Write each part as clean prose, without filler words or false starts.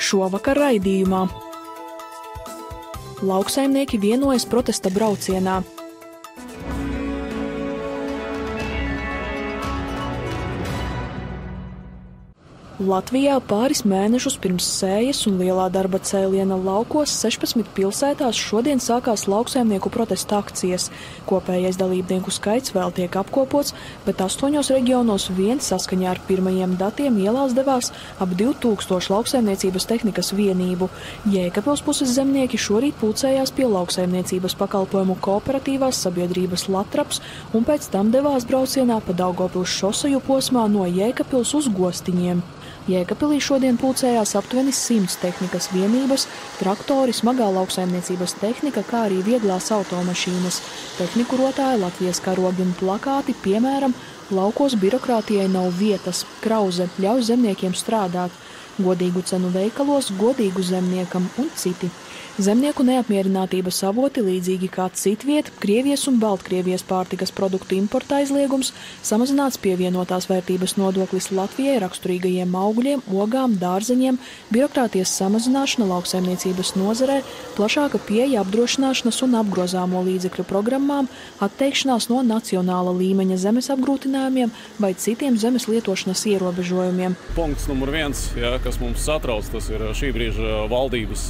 Šovakar raidījumā. Lauksaimnieki vienojas protesta braucienā. Latvijā pāris mēnešus pirms sējas un lielā darba cēliena laukos 16 pilsētās šodien sākās lauksaimnieku protesta akcijas. Kopējais dalībnieku skaits vēl tiek apkopots, bet 8 reģionos vien saskaņā ar pirmajiem datiem ielās devās ap 2000 lauksaimniecības tehnikas vienību. Jēkabpils puses zemnieki šorīt pulcējās pie lauksaimniecības pakalpojumu kooperatīvās sabiedrības Latraps un pēc tam devās braucienā pa Daugavpils šoseju posmā no Jēkabpils uz Gostiņiem. Jēkabpilī šodien pulcējās aptuveni 100 tehnikas vienības, traktori, smagā lauksaimniecības tehnika, kā arī vieglās automašīnas. Tehniku rotāja Latvijas karogi un plakāti, piemēram, laukos birokrātijai nav vietas, krauze ļauj zemniekiem strādāt, godīgu cenu veikalos, godīgu zemniekam un citi. Zemnieku neapmierinātības avoti līdzīgi kā citviet, Krievijas un Baltkrievijas pārtikas produktu importa aizliegums, samazināts pievienotās vērtības nodoklis Latvijai raksturīgajiem augļiem, ogām, dārzeņiem, birokrātijas samazināšana lauksaimniecības nozarē, plašāka pieeja apdrošināšanas un apgrozāmo līdzekļu programmām, atteikšanās no nacionāla līmeņa zemes apgrūtinājumiem vai citiem zemes lietošanas ierobežojumiem. Punkts numur 1, kas mums satrauc, tas ir šī brīža valdības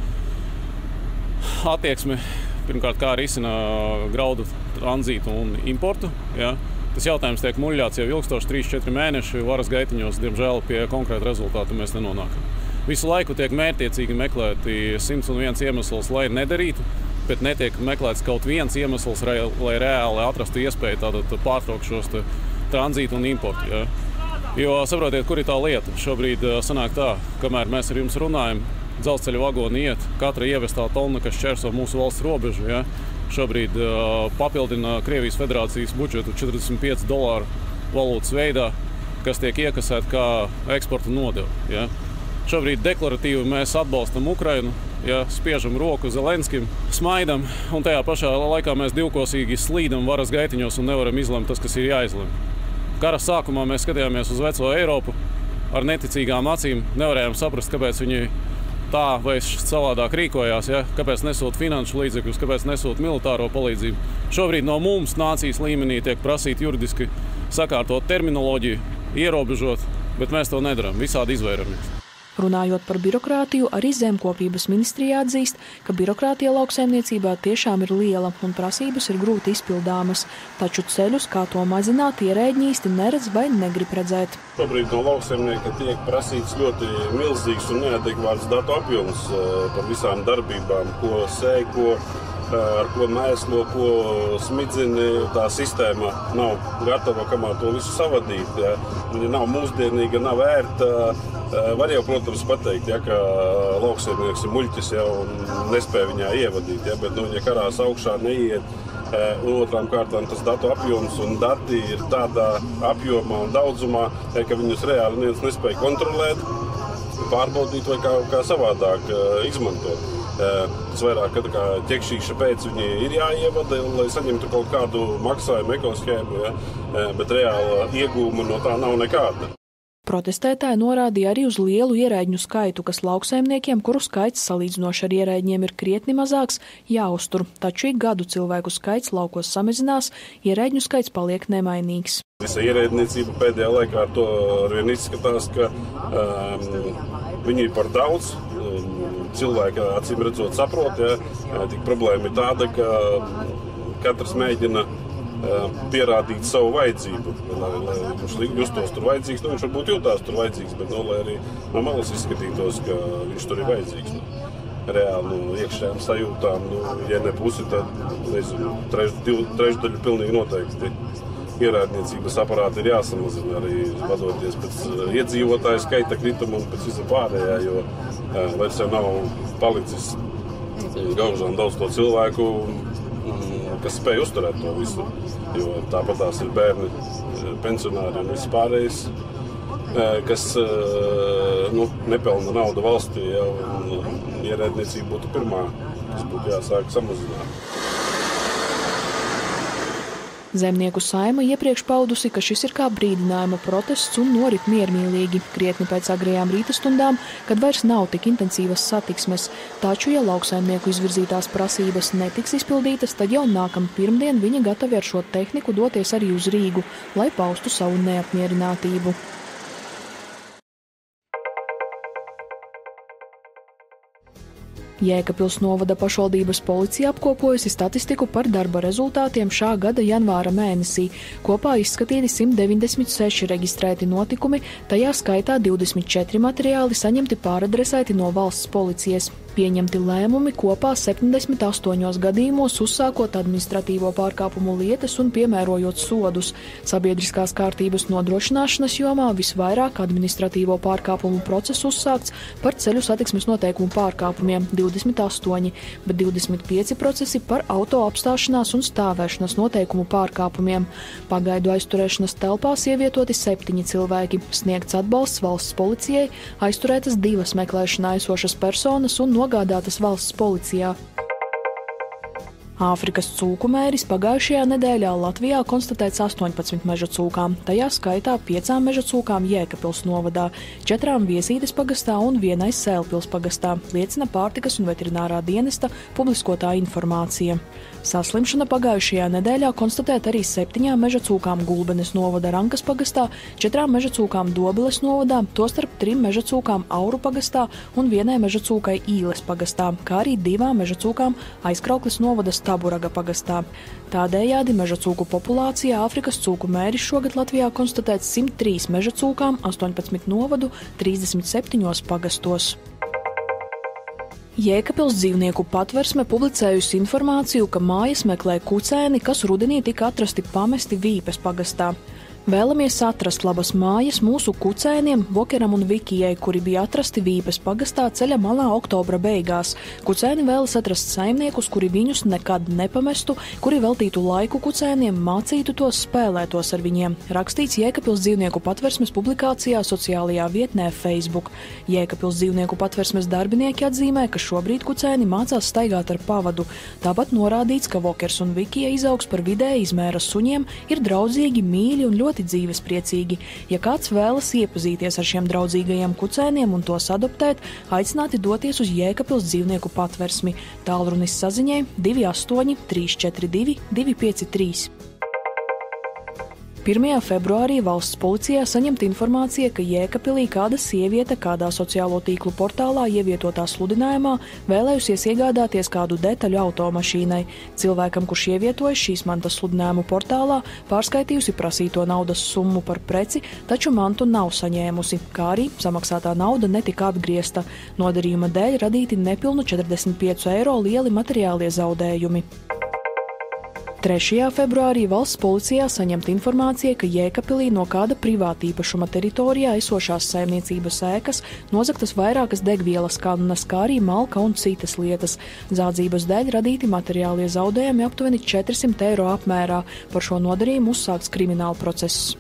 attieksme, pirmkārt, kā risina graudu tranzītu un importu. Tas jautājums tiek muļļāts jau ilgstoši 3-4 mēneši, varas gaitiņos, diemžēl, pie konkrēta rezultātu mēs nenonākam. Visu laiku tiek mērķiecīgi meklēti 101 iemesls, lai nedarītu, bet netiek meklēts kaut viens iemesls, lai reāli atrastu iespēju tātad pārtraukt šos tranzītu un importu. Jo saprotiet, kur ir tā lieta. Šobrīd sanāk tā, kamēr mēs ar jums runājam, dzelzceļa vagoni iet, katra ievestā tonna, kas šķērso mūsu valsts robežu, šobrīd papildina Krievijas federācijas budžetu $45 valūtas veidā, kas tiek iekasēt kā eksporta nodevu. Šobrīd deklaratīvi mēs atbalstam Ukrainu, spiežam roku Zelenskim, smaidam, un tajā pašā laikā mēs divkosīgi slīdam varas gaitiņos un nevaram izlemt tas, kas ir jāizlem. Kara sākumā mēs skatījāmies uz veco Eiropu ar neticīgām acīm, nevarējām saprast, kāpēc viņi tā vai savādāk rīkojās, kāpēc nesūt finanšu līdzekļus, kāpēc nesūt militāro palīdzību. Šobrīd no mums nācijas līmenī tiek prasīt juridiski sakārtot terminoloģiju, ierobežot, bet mēs to nedaram, visādi izvairamies. Runājot par birokrātiju, arī Zemkopības ministrijā atzīst, ka birokrātija lauksaimniecībā tiešām ir liela un prasības ir grūti izpildāmas, taču ceļus, kā to mazināt, ierēģi īsti neredz vai negrib redzēt. Šobrīd no lauksaimnieka tiek prasīts ļoti milzīgs un neadekvāts datu apjoms par visām darbībām, ko sēj, ar ko mēslo, ko smidzina. Tā sistēma nav gatava, kamā to visu savadīt. Viņa nav mūsdienīga, nav ērta. Var jau, protams, pateikt, ka lauksaimnieks ir muļķis un nespēja viņā ievadīt, bet viņa karās augšā neiet. Otrām kārtām tas datu apjoms un dati ir tādā apjomā un daudzumā, ka viņus reāli neviens nespēja kontrolēt, pārbaudīt vai kā savādāk izmantot. Tas vairāk, ka ķekšīša pēc viņi ir jāievada, lai saņemtu kaut kādu maksājumu ekoshēmu, bet reāla iegūma no tā nav nekāda. Protestētāji norādīja arī uz lielu ierēģņu skaitu, kas lauksaimniekiem, kuru skaits salīdzinoši ar ierēģņiem ir krietni mazāks, jāuztur, taču ik gadu cilvēku skaits laukos samazinās, ierēģņu skaits paliek nemainīgs. Visa ierēdniecība pēdējā laikā ar to arvien izskatās, ka viņi ir par daudz. Cilvēki acīm redzot saprot, tik problēma ir tāda, ka katrs mēģina pierādīt savu vajadzību, lai viņš justos tur vajadzīgs. Viņš varbūt jūtās tur vajadzīgs, bet lai arī no malas izskatītos, ka viņš tur ir vajadzīgs. Reāli iekšējām sajūtām, ja ne pusi, tad trešdaļu pilnīgi noteikti. Ierēdniecības aparāti ir jāsamazina arī vadoties pēc iedzīvotāju skaita krituma un pēc visa pārējā, jo vairs jau nav palicis gaužām daudz to cilvēku, kas spēj uzturēt to visu, jo tāpat tās ir bērni, pensionāri un viss pārējais, kas nepelna naudu valstī, un ierēdniecība būtu pirmā, kas būtu jāsāk samazināt. Zemnieku saima iepriekš paudusi, ka šis ir kā brīdinājuma protests un norit miermīlīgi, krietni pēc agrajām rītastundām, kad vairs nav tik intensīvas satiksmes. Taču, ja lauksaimnieku izvirzītās prasības netiks izpildītas, tad jau nākam pirmdien viņi gatavi ar šo tehniku doties arī uz Rīgu, lai paustu savu neapmierinātību. Jēkabpils novada pašvaldības policija apkopojusi statistiku par darba rezultātiem šā gada janvāra mēnesī. Kopā izskatīti 196 reģistrēti notikumi, tajā skaitā 24 materiāli saņemti pāradresēti no valsts policijas. Pieņemti lēmumi kopā 78 gadījumos, uzsākot administratīvo pārkāpumu lietas un piemērojot sodus. Sabiedriskās kārtības nodrošināšanas jomā visvairāk administratīvo pārkāpumu procesu uzsākts par ceļu satiksmes noteikumu pārkāpumiem 28, bet 25 procesi par auto apstāšanās un stāvēšanas noteikumu pārkāpumiem. Pagaidu aizturēšanas telpās ievietoti 7 cilvēki, sniegts atbalsts valsts policijai, aizturētas 2 meklēšanā esošas personas un nogādātas valsts policijā. Āfrikas cūku mēris pagājušajā nedēļā Latvijā konstatēts 18 meža cūkām, tajā skaitā 5 meža cūkām Jēkabpils novadā, 4 Viesītes pagastā un 1 Sēlpils pagastā, liecina pārtikas un veterinārā dienesta publiskotā informācija. Saslimšana pagājušajā nedēļā konstatēta arī 7 meža cūkām Gulbenes novada Rankas pagastā, 4 meža cūkām Dobeles novadā, tostarp 3 meža cūkām Auru pagastā un 1 meža cūkai Īles pagastā, kā arī 2 meža cūkām Aizkraukles novada Taburaga pagastā. Tādējādi meža cūku populācijā Āfrikas cūku mēris šogad Latvijā konstatēts 103 meža cūkām, 18 novadu, 37 pagastos. Jēkabpils dzīvnieku patversme publicējusi informāciju, ka mājas meklē kucēni, kas rudenī tika atrasti pamesti Vīpes pagastā. Vēlamies atrast labas mājas mūsu kucēniem, Vokeram un Vikijai, kuri bija atrasti Vīpes pagastā ceļa malā oktobra beigās. Kucēni vēlas atrast saimniekus, kuri viņus nekad nepamestu, kuri veltītu laiku kucēniem, mācītu tos, spēlētos ar viņiem. Rakstīts Jēkabpils dzīvnieku patversmes publikācijā sociālajā vietnē Facebook. Jēkabpils dzīvnieku patversmes darbinieki atzīmē, ka šobrīd kucēni mācās staigāt ar pavadu. Tāpat norādīts, ka Vokers un Vikija izaugs par vidēja izmēra suņiem, ir draudzīgi, mīļi un ļoti dzīvespriecīgi. Ja kāds vēlas iepazīties ar šiem draudzīgajiem kucēniem un tos adoptēt, aicināti doties uz Jēkabpils dzīvnieku patversmi. Tālrunis saziņai 28 342 253. 1. februārī valsts policijā saņemta informācija, ka Jēkabpilī kāda sieviete kādā sociālo tīklu portālā ievietotā sludinājumā vēlējusies iegādāties kādu detaļu automašīnai. Cilvēkam, kurš ievietojas šīs mantas sludinājumu portālā, pārskaitījusi prasīto naudas summu par preci, taču mantu nav saņēmusi, kā arī samaksātā nauda netika atgriezta. Nodarījuma dēļ radīti nepilnu 45 eiro lieli materiālie zaudējumi. 3. februārī valsts policijā saņemta informācija, ka Jēkabpilī no kāda privātīpašuma teritorijā esošās saimniecības ēkas nozagtas vairākas degvielas kannas, kā arī malka un citas lietas. Zādzības dēļ radīti materiālie zaudējumi aptuveni 400 eiro apmērā. Par šo nodarījumu uzsākts krimināla process.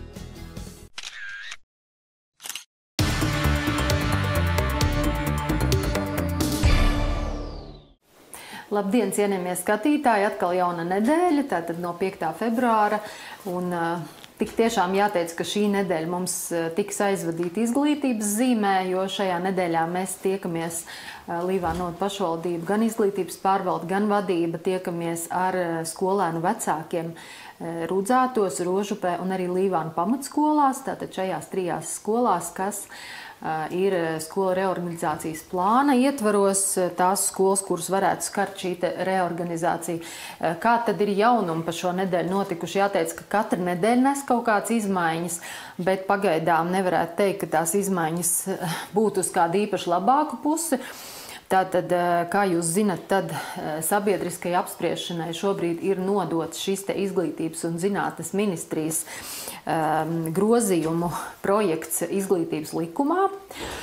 Labdien, cienījamie skatītāji! Atkal jauna nedēļa, tātad no 5. februāra. Un tik tiešām jāteic, ka šī nedēļa mums tiks aizvadīta izglītības zīmē, jo šajā nedēļā mēs tiekamies Līvānu novada pašvaldību, gan izglītības pārvalde, gan vadība tiekamies ar skolēnu vecākiem Rudzātos, Rožupē un arī Līvānu pamatskolās, tātad šajās 3 skolās, kas ir skolu reorganizācijas plāna ietvaros, tās skolas, kuras varētu skart šī reorganizācija. Kā tad ir jaunumi pa šo nedēļu notikuši? Jāteic, ka katra nedēļa nes kaut kādas izmaiņas, bet pagaidām nevarētu teikt, ka tās izmaiņas būtu uz kādu īpaši labāku pusi. Tātad, kā jūs zinat, tad sabiedriskai apspriešanai šobrīd ir nodots šis te izglītības un zinātnes ministrijas grozījumu projekts izglītības likumā.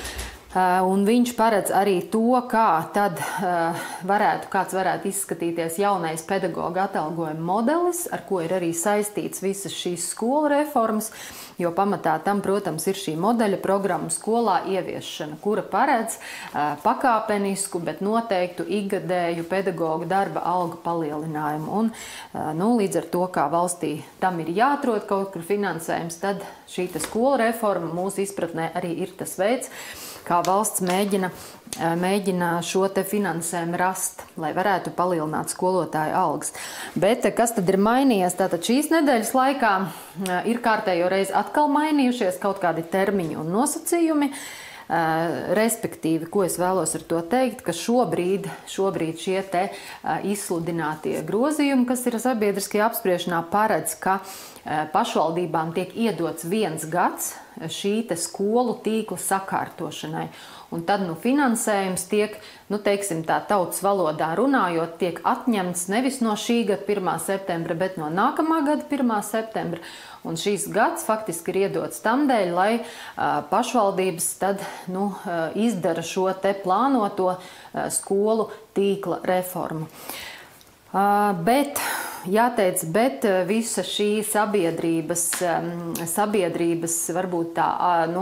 Un viņš paredz arī to, kā tad kāds varētu izskatīties jaunais pedagoga atalgojuma modelis, ar ko ir arī saistīts visas šīs skolu reformas, jo pamatā tam, protams, ir šī modeļa programma skolā ieviešana, kura paredz pakāpenisku, bet noteiktu ikgadēju pedagogu darba algu palielinājumu. Un, līdz ar to, kā valstī tam ir jāatrod kaut kur finansējums, tad šī skolu reforma mūsu izpratnē arī ir tas veids, kā valsts mēģina šo te finansējumu rast, lai varētu palielināt skolotāju algas. Bet kas tad ir mainījies? Tātad šīs nedēļas laikā ir kārtējo reizi atkal mainījušies kaut kādi termiņi un nosacījumi. Respektīvi, ko es vēlos ar to teikt, ka šobrīd šie te izsludinātie grozījumi, kas ir sabiedriskajā apspriešanā, paredz, ka pašvaldībām tiek iedots 1 gads šī te skolu tīkla sakārtošanai. Un tad finansējums tiek, teiksim tā tautas valodā runājot, tiek atņemts nevis no šī gada 1. septembra, bet no nākamā gada 1. septembra. Un šīs gads faktiski ir iedots tam dēļ, lai pašvaldības tad, izdara šo te plānoto skolu tīkla reformu. Bet visa šī sabiedrības varbūt tā,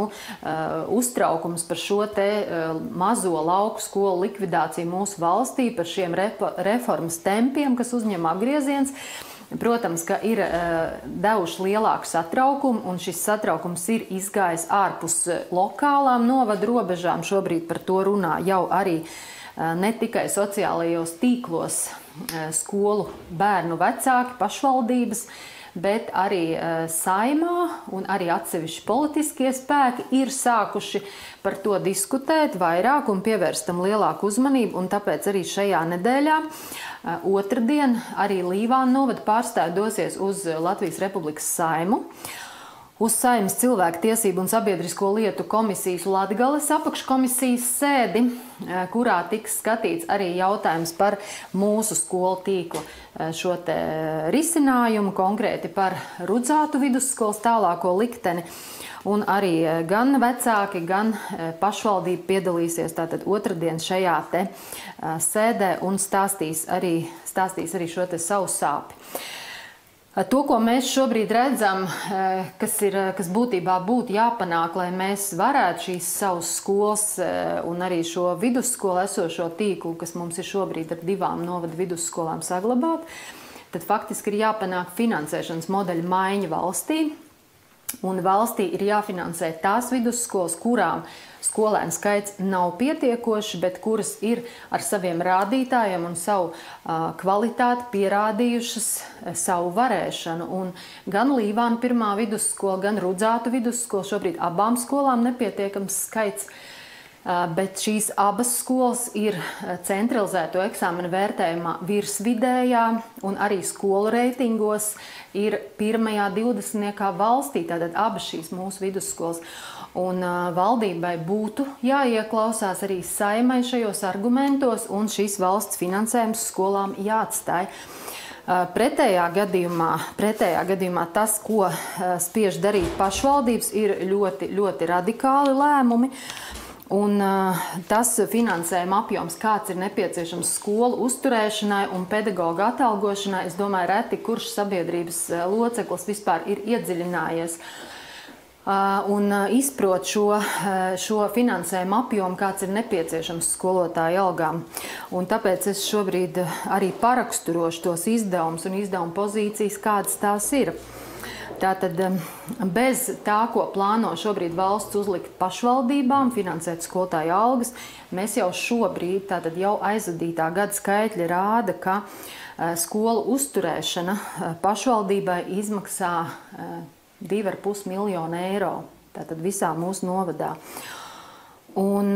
uztraukums par šo te mazo lauku skolu likvidāciju mūsu valstī, par šiem reformas tempiem, kas uzņem apgrieziens, protams, ka ir devuši lielāku satraukumu, un šis satraukums ir izgājis ārpus lokālām novadu robežām. Šobrīd par to runā jau arī ne tikai sociālajos tīklos skolu bērnu vecāki, pašvaldības, bet arī Saimā un arī atsevišķi politiskie spēki ir sākuši par to diskutēt vairāk un pievērst tam lielāku uzmanību, un tāpēc arī šajā nedēļā otrdien arī Līvānu novada pārstāvji dosies uz Latvijas Republikas Saimu, uz Saeimas cilvēku tiesību un sabiedrisko lietu komisijas Latgales apakškomisijas sēdi, kurā tiks skatīts arī jautājums par mūsu skolu tīklu šo te risinājumu, konkrēti par Rudzātu vidusskolas tālāko likteni. Un arī gan vecāki, gan pašvaldība piedalīsies tātad otrdien šajā te sēdē un stāstīs arī šo te savu sāpi. To, ko mēs šobrīd redzam, kas būtībā būtu jāpanāk, lai mēs varētu šīs savas skolas un arī šo vidusskolu esošo tīklu, kas mums ir šobrīd ar 2 novadu vidusskolām saglabāt, tad faktiski ir jāpanāk finansēšanas modeļa maiņa valstī. Un valstī ir jāfinansē tās vidusskolas, kurām skolēnu skaits nav pietiekoši, bet kuras ir ar saviem rādītājiem un savu kvalitāti pierādījušas savu varēšanu. Un gan Līvānu 1. vidusskola, gan Rudzātu vidusskola, šobrīd abām skolām nepietiekams skaits, bet šīs abas skolas ir centralizēto eksāmenu vērtējumā virsvidējā un arī skolu reitingos ir 1. 20. valstī, tātad abas šīs mūsu vidusskolas. Un valdībai būtu jāieklausās arī Saimai šajos argumentos un šīs valsts finansējums skolām jāatstāj. Pretējā gadījumā tas, ko spiež darīt pašvaldības, ir ļoti, ļoti radikāli lēmumi. Un tas finansējuma apjoms, kāds ir nepieciešams skolu uzturēšanai un pedagoga atalgošanai, es domāju, reti kurš sabiedrības loceklis vispār ir iedziļinājies un izprot šo finansējuma apjomu, kāds ir nepieciešams skolotāju algām. Un tāpēc es šobrīd arī paraksturošu tos izdevumus un izdevumu pozīcijas, kādas tās ir. Tātad bez tā, ko plāno šobrīd valsts uzlikt pašvaldībām, finansēt skolotāju algas, mēs jau šobrīd, tātad jau aizvadītā gada skaitļi rāda, ka skolu uzturēšana pašvaldībai izmaksā 2,5 miljonu eiro, tātad visā mūsu novadā. Un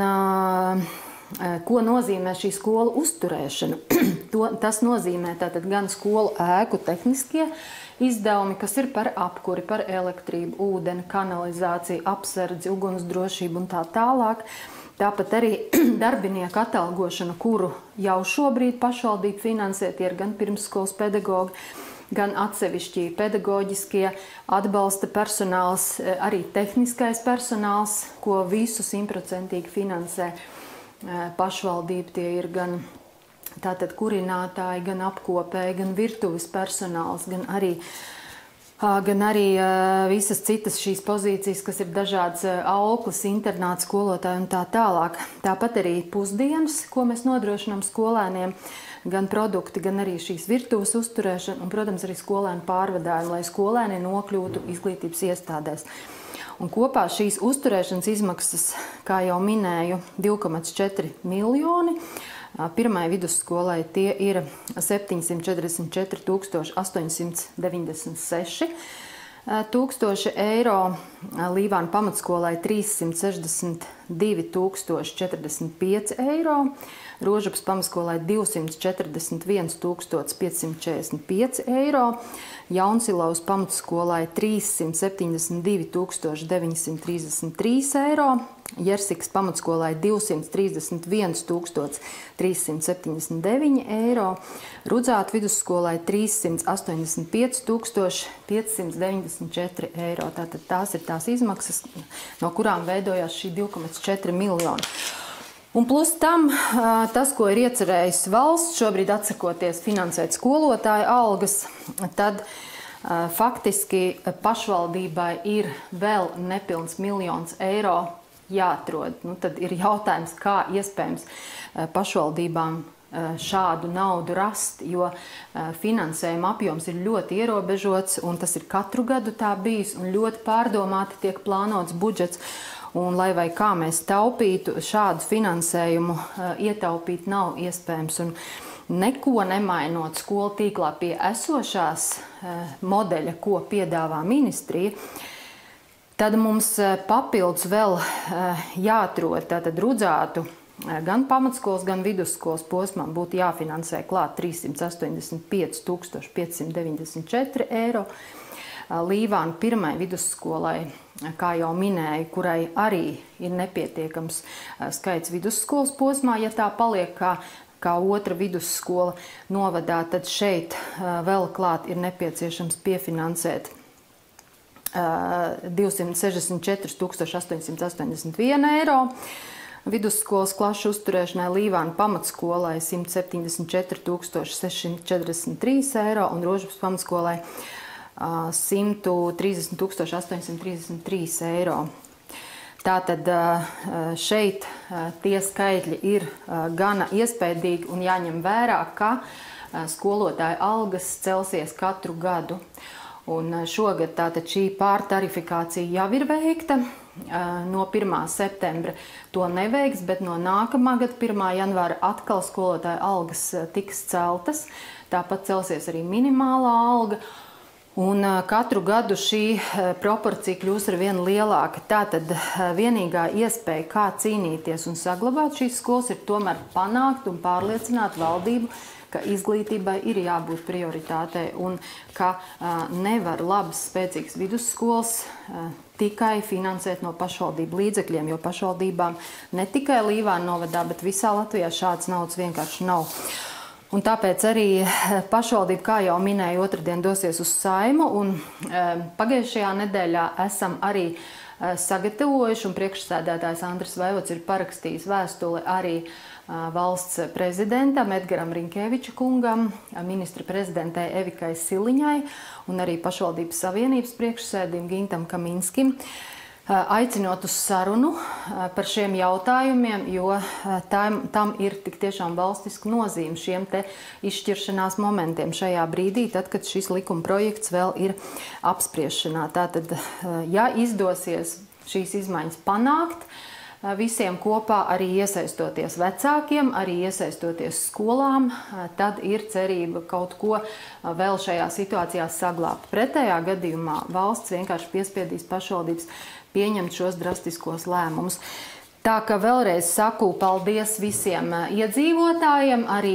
ko nozīmē šī skolu uzturēšana? Tas nozīmē tātad gan skolu ēku tehniskie izdevumi, kas ir par apkuri, par elektrību, ūdeni, kanalizāciju, apsardzi, ugunsdrošību un tā tālāk. Tāpat arī darbinieku atalgošana, kuru jau šobrīd pašvaldība finansē, tie ir gan pirmsskolas pedagogi, gan atsevišķi pedagoģiskie atbalsta personāls, arī tehniskais personāls, ko visu 100% finansē pašvaldība. Tie ir gan tātad kurinātāji, gan apkopēji, gan virtuves personāls, gan arī visas citas šīs pozīcijas, kas ir dažādas auklas, internāta skolotāji un tā tālāk. Tāpat arī pusdienas, ko mēs nodrošinām skolēniem, gan produkti, gan arī šīs virtuves uzturēšana un, protams, arī skolēnu pārvadājumi, lai skolēni nokļūtu izglītības iestādēs. Un kopā šīs uzturēšanas izmaksas, kā jau minēju, 2,4 miljoni. Pirmai vidusskolai tie ir 744 896 tūkstoši eiro, Līvānu pamatskolai 362 045 eiro, Rožupas pamatskolai 241 545 eiro, Jaunsilavas pamatskolai 372 933 eiro, Jersikas pamatskolai 231 379 eiro, Rudzātu vidusskolai 385 594 eiro. Tātad tās ir tās izmaksas, no kurām veidojās šī 2,4 miljoni. Un plus tam tas, ko ir iecerējis valsts, šobrīd atsakoties finansēt skolotāju algas, tad faktiski pašvaldībai ir vēl nepilns miljons eiro jāatrod. Tad ir jautājums, kā iespējams pašvaldībām šādu naudu rast, jo finansējuma apjoms ir ļoti ierobežots, un tas ir katru gadu tā bijis, un ļoti pārdomāti tiek plānots budžets. Un, lai vai kā mēs taupītu, šādu finansējumu ietaupīt nav iespējams. Un neko nemainot skolu tīklā pie esošās modeļa, ko piedāvā ministrija, tad mums papildus vēl jāatrod tātad Rudzātu gan pamatskolas, gan vidusskolas posmām būtu jāfinansē klāt 385 594 eiro. Līvānu pirmai vidusskolai, kā jau minēju, kurai arī ir nepietiekams skaits vidusskolas posmā, ja tā paliek kā otra vidusskola novadā, tad šeit vēl klāt ir nepieciešams piefinansēt 264 881 eiro. Vidusskolas klašu uzturēšanai Līvānu pamatskolai 174 643 eiro un Rožupas pamatskolai 130 833 eiro. Tātad šeit tie skaitļi ir gana iespaidīgi un jāņem vērā, ka skolotāju algas celsies katru gadu. Un šogad tātad šī pārtarifikācija jau ir veikta. No 1. septembra to neveiks, bet no nākamā gada 1. janvāra atkal skolotāju algas tiks celtas. Tāpat celsies arī minimālā alga. Un katru gadu šī proporcija kļūs ar vien lielāka. Tātad vienīgā iespēja, kā cīnīties un saglabāt šīs skolas, ir tomēr panākt un pārliecināt valdību, ka izglītībai ir jābūt prioritātei un ka nevar labas, spēcīgas vidusskolas tikai finansēt no pašvaldību līdzekļiem, jo pašvaldībām ne tikai Līvānu novadā, bet visā Latvijā šāds naudas vienkārši nav. Un tāpēc arī pašvaldība, kā jau minēju, otrdien dosies uz Saimu, un pagājušajā nedēļā esam arī sagatavojuši, un priekšsēdētājs Andris Vaivods ir parakstījis vēstuli arī valsts prezidentam Edgaram Rinkēviča kungam, ministra prezidentei Evikai Siliņai un arī pašvaldības savienības priekšsēdim Gintam Kaminskim, aicinot uz sarunu par šiem jautājumiem, jo tam ir tik tiešām valstiska nozīme šiem te izšķiršanās momentiem šajā brīdī, tad, kad šis likuma projekts vēl ir apspriešanā. Tātad, ja izdosies šīs izmaiņas panākt, visiem kopā arī iesaistoties vecākiem, arī iesaistoties skolām, tad ir cerība kaut ko vēl šajā situācijā saglābt. Pretējā gadījumā valsts vienkārši piespiedīs pašvaldības pieņemt šos drastiskos lēmumus. Tā ka vēlreiz saku paldies visiem iedzīvotājiem, arī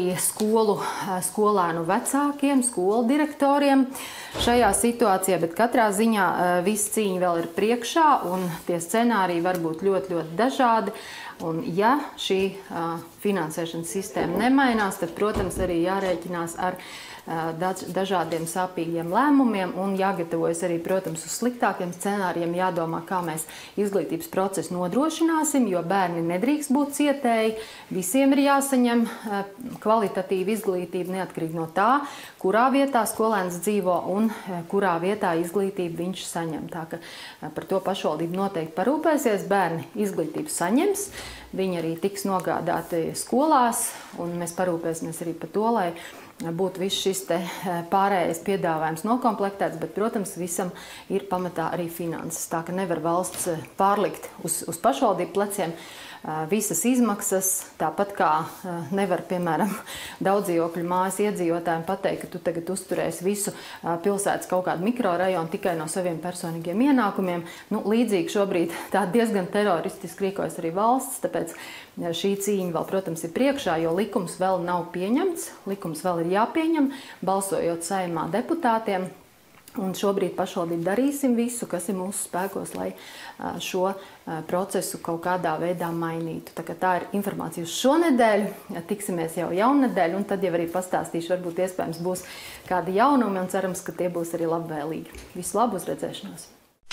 skolēnu vecākiem, skolu direktoriem šajā situācijā, bet katrā ziņā viss cīņa vēl ir priekšā un tie scenāriji var būt ļoti, ļoti dažādi. Un ja šī finansēšanas sistēma nemainās, tad, protams, arī jārēķinās ar dažādiem sāpīgiem lēmumiem un jāgatavojas arī, protams, uz sliktākiem scenārijiem, jādomā, kā mēs izglītības procesu nodrošināsim, jo bērni nedrīkst būt cietēji, visiem ir jāsaņem kvalitatīva izglītība neatkarīgi no tā, kurā vietā skolēns dzīvo un kurā vietā izglītību viņš saņem. Tā ka par to pašvaldība noteikti parūpēsies, bērni izglītību saņems, viņi arī tiks nogādāti skolās, un mēs parūpēsimies arī par to, lai būtu viss šis te pārējais piedāvājums nokomplektēts, bet, protams, visam ir pamatā arī finanses. Tā ka nevar valsts pārlikt uz pašvaldību pleciem visas izmaksas, tāpat kā nevar, piemēram, daudzdzīvokļu mājas iedzīvotājiem pateikt, ka tu tagad uzturēsi visu pilsētas kaut kādu mikrorajonu tikai no saviem personīgiem ienākumiem. Līdzīgi šobrīd tā diezgan teroristiski rīkojas arī valsts, tāpēc šī cīņa vēl, protams, ir priekšā, jo likums vēl nav pieņemts, likums vēl ir jāpieņem, balsojot Saeimā deputātiem. Un šobrīd pašvaldība darīsim visu, kas ir mūsu spēkos, lai šo procesu kaut kādā veidā mainītu. Tā ir informācija uz šonedēļu, tiksimies jau jaunedēļ, un tad jau arī pastāstīšu, varbūt iespējams būs kādi jaunumi, un cerams, ka tie būs arī labvēlīgi. Visu labu, uz redzēšanos!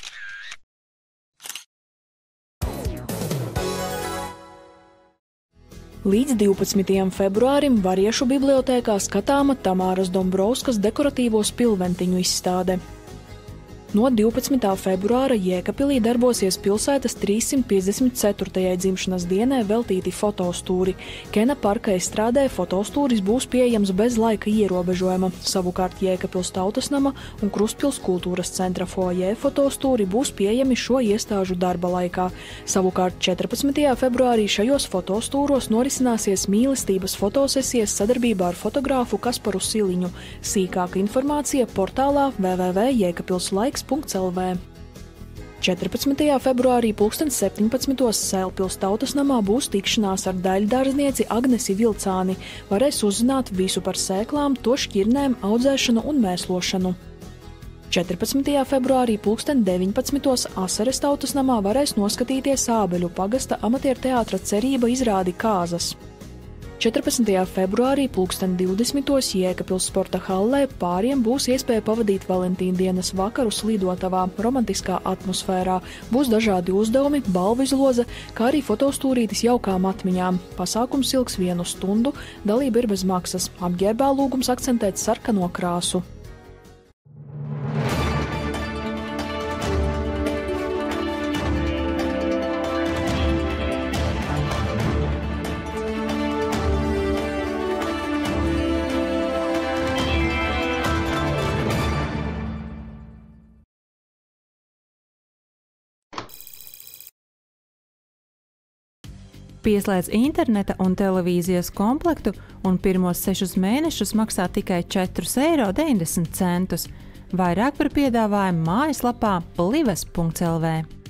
Līdz 12. februārim Variešu bibliotēkā skatāma Tamāras Dombrovskas dekoratīvo spilventiņu izstāde. No 12. februāra Jēkabpilī darbosies pilsētas 354. dzimšanas dienai veltīti fotostūri. Kena parka izstrādē fotostūris būs pieejams bez laika ierobežojuma. Savukārt Jēkabpils Tautasnama un Krustpils kultūras centra foajē fotostūri būs pieejami šo iestāžu darba laikā. Savukārt 14. februārī šajos fotostūros norisināsies mīlestības fotosesijas sadarbībā ar fotogrāfu Kasparu Siliņu. Sīkāka informācija portālā www.jēkabpilslaiks.lv. 14. februārī 17. Sēlpils Tautasnamā būs tikšanās ar daļdārznieci Agnesi Vilcāni. Varēs uzzināt visu par sēklām, to šķirnēm, audzēšanu un mēslošanu. 14. februārī 19. Asares Tautasnamā varēs noskatīties Ābeļu pagasta amatierteātra Cerība izrādi Kāzas. 14. februārī 20. Jēkabpils sporta hallē pāriem būs iespēja pavadīt Valentīna dienas vakarus lidotavā, romantiskā atmosfērā. Būs dažādi uzdevumi, balvu izloze, kā arī fotostūrītis jaukām atmiņām. Pasākums ilgs 1 stundu, dalība ir bez maksas. Apģērbā lūgums akcentēt sarkano krāsu. Pieslēdz interneta un televīzijas komplektu un pirmos 6 mēnešus maksā tikai 4,90 €. Vairāk par piedāvājumu mājaslapā lives.lv.